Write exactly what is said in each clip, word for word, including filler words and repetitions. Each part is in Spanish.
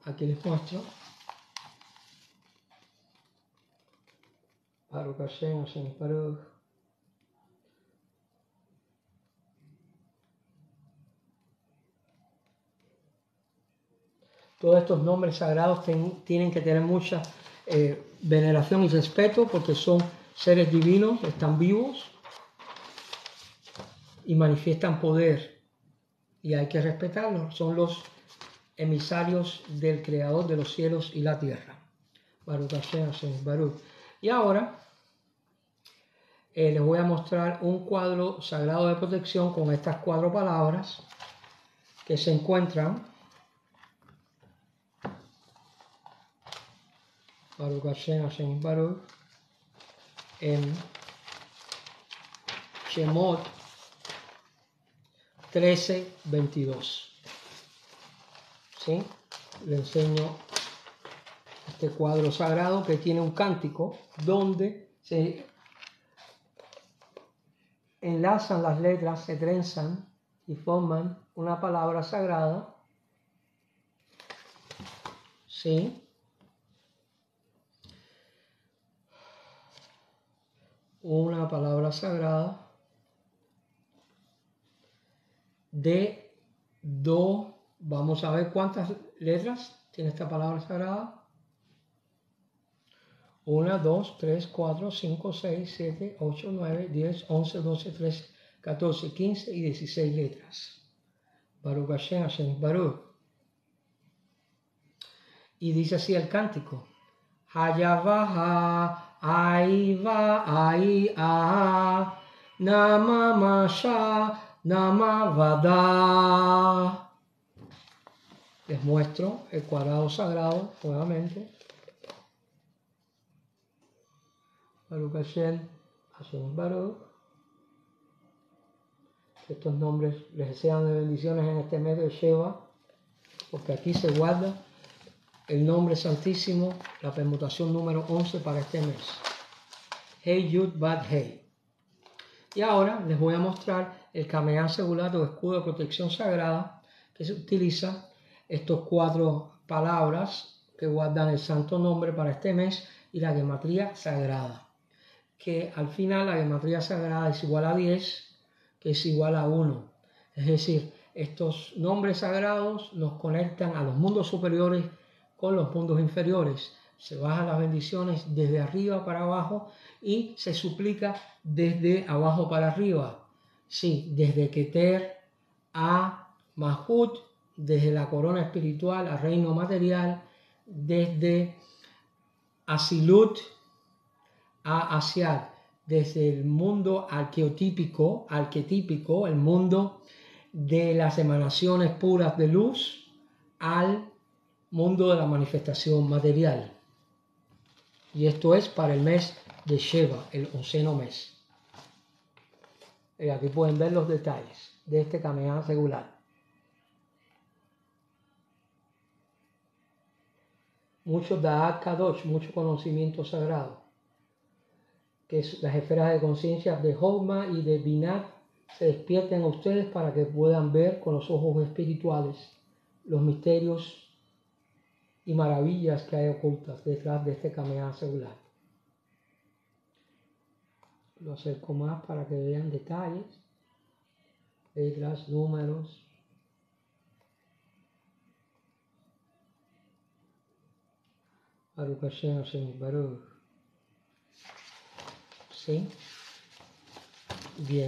aquí les muestro. Baruch Hashem, Hashem Baruch. Todos estos nombres sagrados ten, tienen que tener mucha eh, veneración y respeto porque son seres divinos, están vivos y manifiestan poder y hay que respetarlos. Son los emisarios del Creador de los cielos y la tierra. Baruch Hashem, Hashem Baruch. Y ahora eh, les voy a mostrar un cuadro sagrado de protección con estas cuatro palabras que se encuentran Baruch Hashem, Hashem Baruch en Shemot trece veintidós. ¿Sí? Le enseño este cuadro sagrado que tiene un cántico donde se enlazan las letras, se trenzan y forman una palabra sagrada. ¿Sí? Una palabra sagrada de do. Vamos a ver cuántas letras tiene esta palabra sagrada. uno, dos, tres, cuatro, cinco, seis, siete, ocho, nueve, diez, once, doce, trece, catorce, quince y dieciséis letras. Baruch Hashem, Hashem Baruch. Y dice así el cántico. Hayavaha, Aiva, Ai, A, Nama Masha, Nama Vada. Les muestro el cuadrado sagrado nuevamente. Baruch Hashem, Hashem Baruch. Que estos nombres les sean de bendiciones en este mes de Sheva, porque aquí se guarda el nombre santísimo, la permutación número once para este mes. Hey Yud Bad Hey. Y ahora les voy a mostrar el Kameah Segulat o escudo de protección sagrada que se utiliza estos cuatro palabras que guardan el santo nombre para este mes y la gematría sagrada. Que al final la gematría sagrada es igual a diez, que es igual a uno. Es decir, estos nombres sagrados nos conectan a los mundos superiores con los mundos inferiores. Se bajan las bendiciones desde arriba para abajo y se suplica desde abajo para arriba. Sí, desde Keter a Mahut, desde la corona espiritual al reino material, desde Asilut a Asiad, desde el mundo arqueotípico, arquetípico, el mundo de las emanaciones puras de luz, al mundo de la manifestación material. Y esto es para el mes de Sheva, el onceno mes. Y aquí pueden ver los detalles de este Kameah Segulat. Mucho Da'at Kadosh, mucho conocimiento sagrado, que es las esferas de conciencia de Hogma y de Binah se despierten a ustedes para que puedan ver con los ojos espirituales los misterios y maravillas que hay ocultas detrás de este Kameah Segulat. Lo acerco más para que vean detalles, letras, números. Baruch Hashem, Hashem Baruch. ¿Sí? Bien.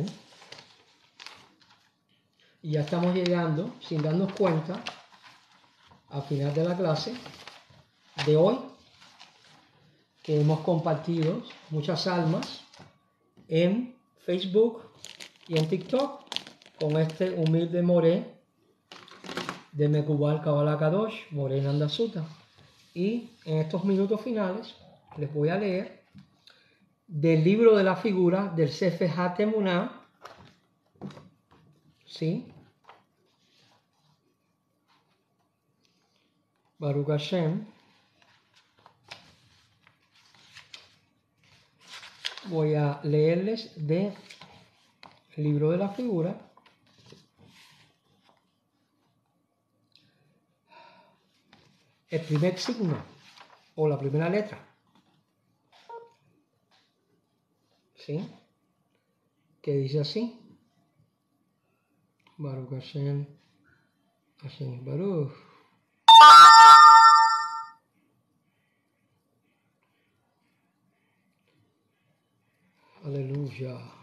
Y ya estamos llegando, sin darnos cuenta, al final de la clase de hoy, que hemos compartido muchas almas en Facebook y en TikTok con este humilde moré de Mekubal Kabbalah Kadosh, Moré Nanda Sutta. Y en estos minutos finales les voy a leer del libro de la figura del Sefer HaTemuná, ¿sí? Baruch Hashem. Voy a leerles del libro de la figura. el primer signo o la primera letra. ¿Sí? Que dice así. Baruch Hashem, Hashem Baruch. Aleluya.